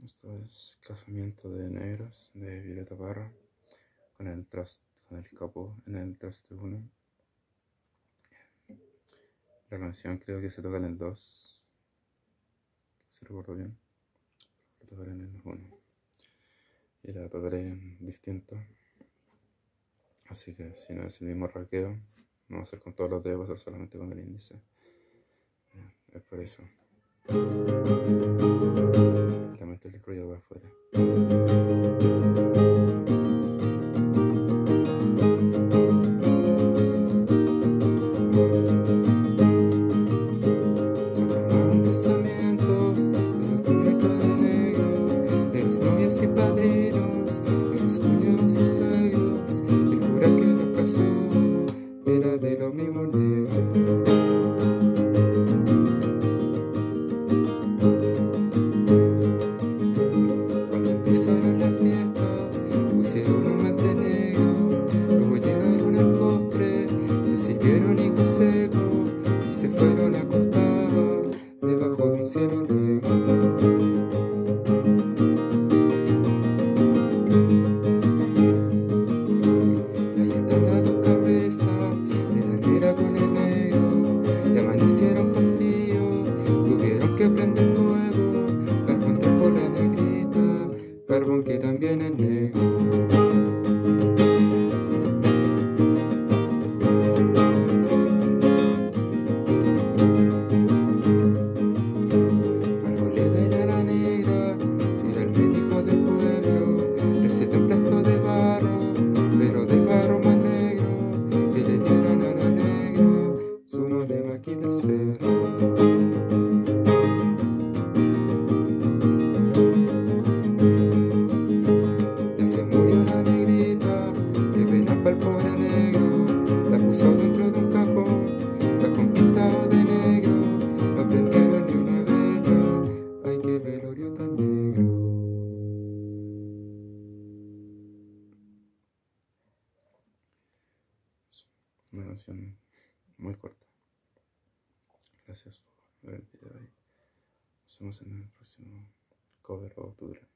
Esto es Casamiento de Negros de Violeta Parra con el capo en el traste 1. La canción creo que se toca en el 2, si recuerdo bien. La tocaré en el 1 y la tocaré en distinto. Así que si no es el mismo raqueo, no va a ser con todos los dedos, va a ser solamente con el índice. Es por eso. Lamento el ruido de afuera. Y padrinos, y los cuñados y suegros, el cura que los casó era de lo mismo negro. Cuando empezaron las fiestas, pusieron un mate negro, luego llegaron al postre, se sirvieron higo seco y se fueron a acostar debajo de un cielo negro. Que prende fuego, carbón trajo la negrita, carbón que también es negro. Arboleda era la negra, era el médico del pueblo, recetó un plato de barro, pero de barro más negro, que le dieron a la negra zumo de maqui del cerro. El pobre negro la puso dentro de un cajón pintado de negro, no prendieron ni una vela, ay qué velorio tan negro. Una canción muy corta. Gracias por ver el video y nos vemos en el próximo cover o tutorial.